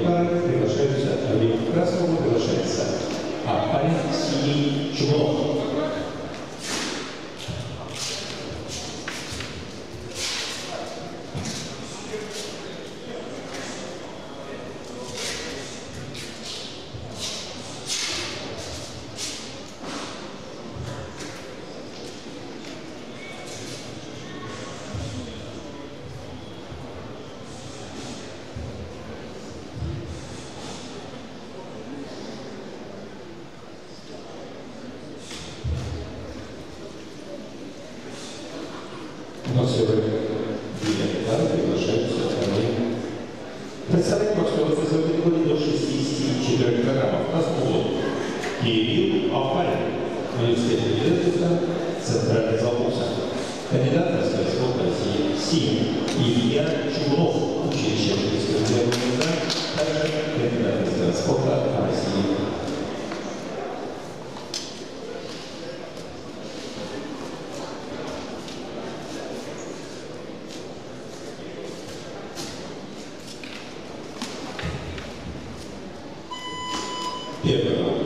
пары приглашаются, в красном приглашается парень синий Чумов. У нас сегодня приглашаются представить морского категории до 64 килограммов. На столу Кирилл Апарин, университет Ленинграда, центральный зал бокса. Кандидат в мастер спорта России СИМ Илья Чумов, училище Олимпийского комитета, также кандидат в мастер спорта России. Первый раунд.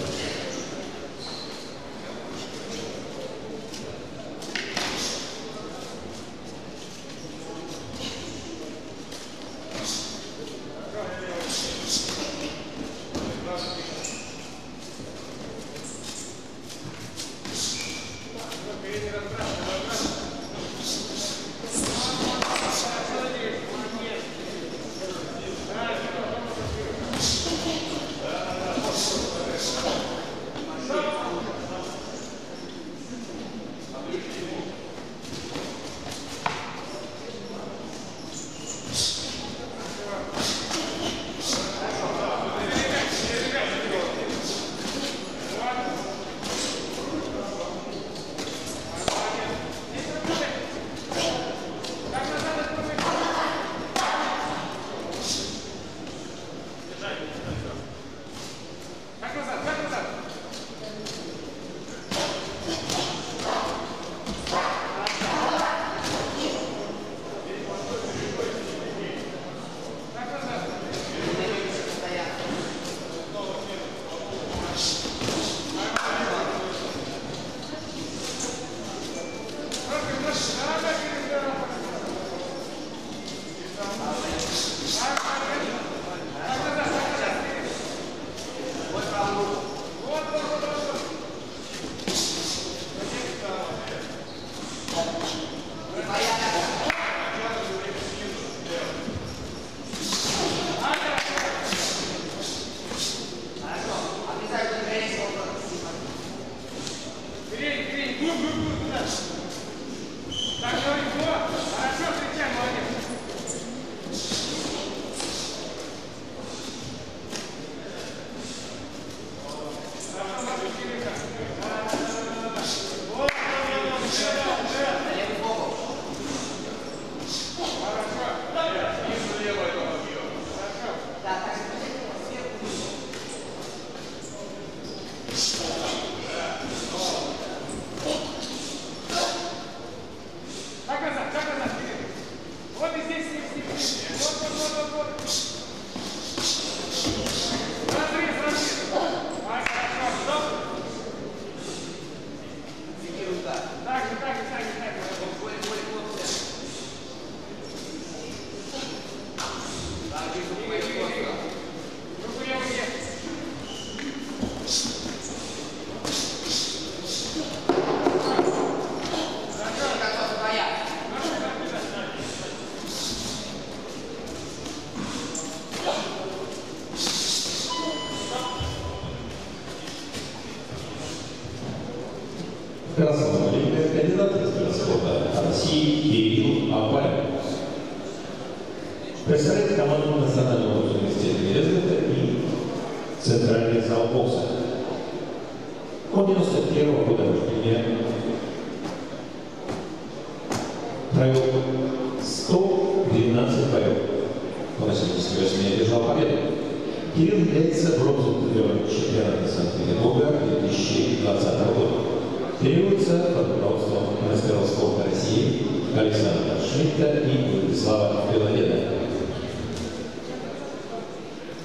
Красного кандидат в мастер спорта России Кирилл Апарин. Представляет команду Национального университета Ленинграда и центральный зал бокса. Он 91-го года рождения, провел 112 боев. В 88 одержал победу. Кирилл является бронзовым призером чемпионата Санкт-Петербурга 2020 года. Тренируется под руководством мастера спорта России Александра Шмидта и Владислава Беловеда.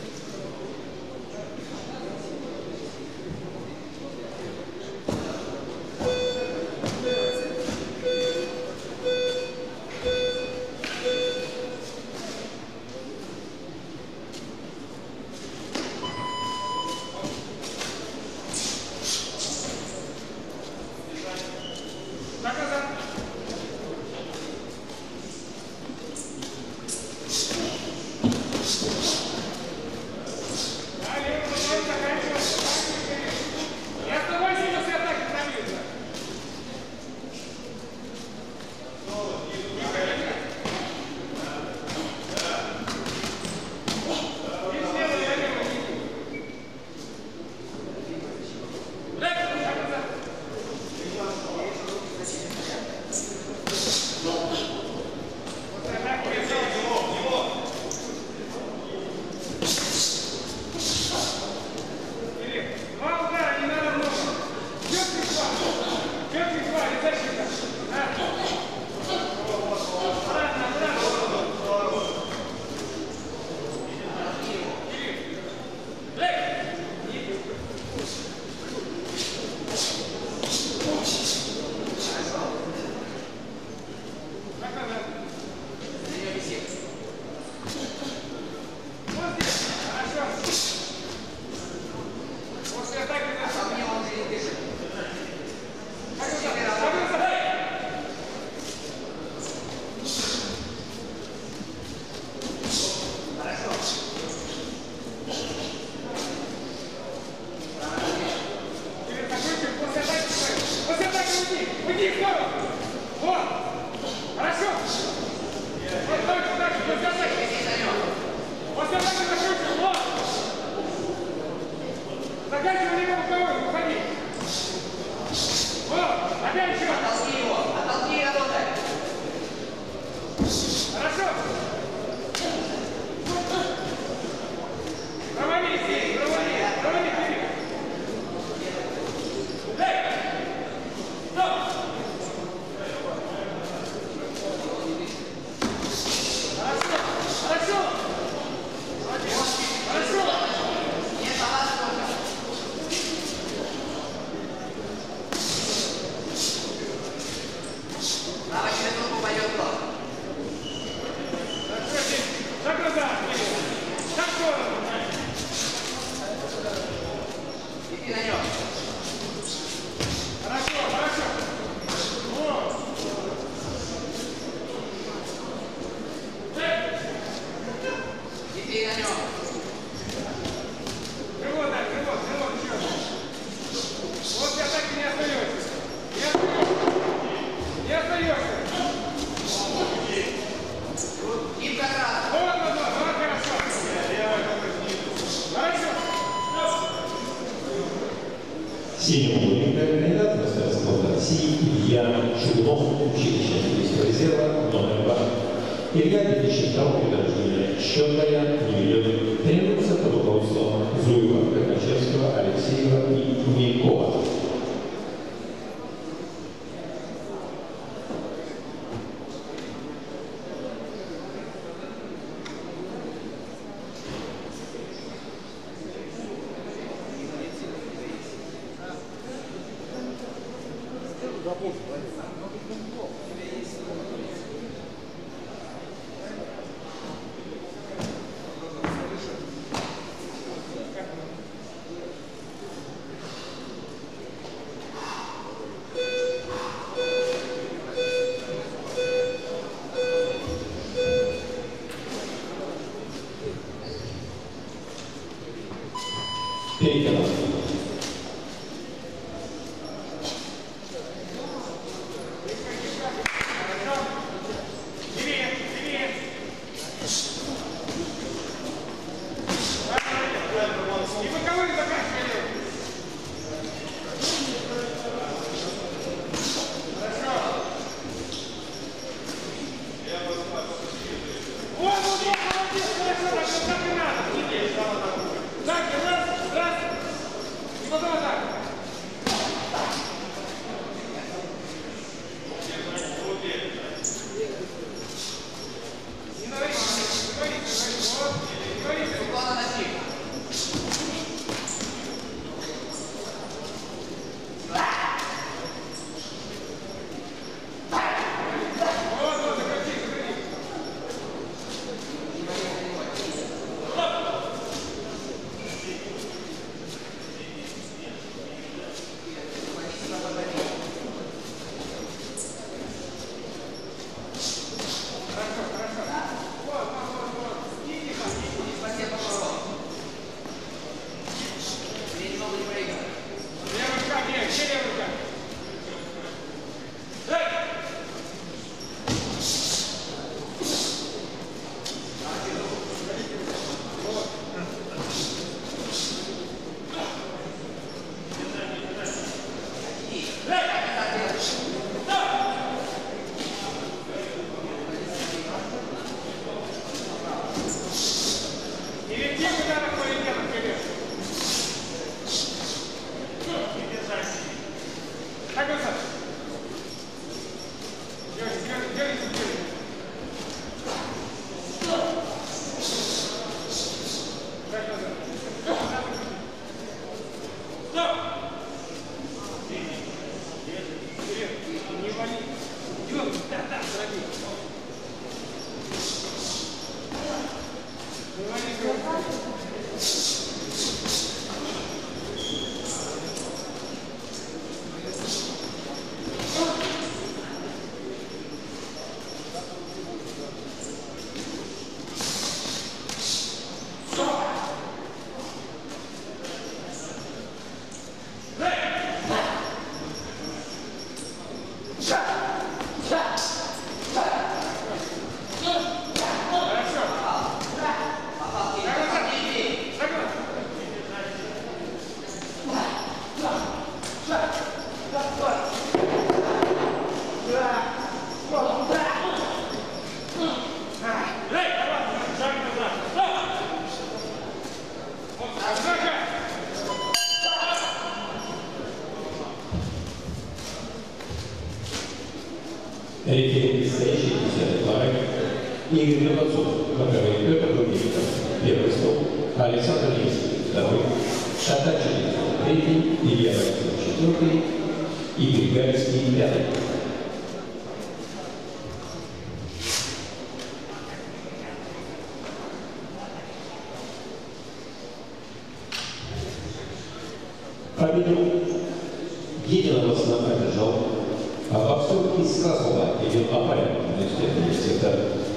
Синему кандидат мастерства России Илья Шелунов, училище английского резерва номер 2. Илья 2002 года рождения, счетная, не ведет, требуется под руководством Зуева, Кокачевского, Алексеева и Мелькова. Рефери предстоящей 10 пары Игорь Новоцов, боковой Петр Дубинков, первый стол, Александр Левский, второй, Шатач третий, Илья Борисов, четвертый, Игорь Гальский, пятый. Победу единолично одержал боксер из Красного региона Апарина университета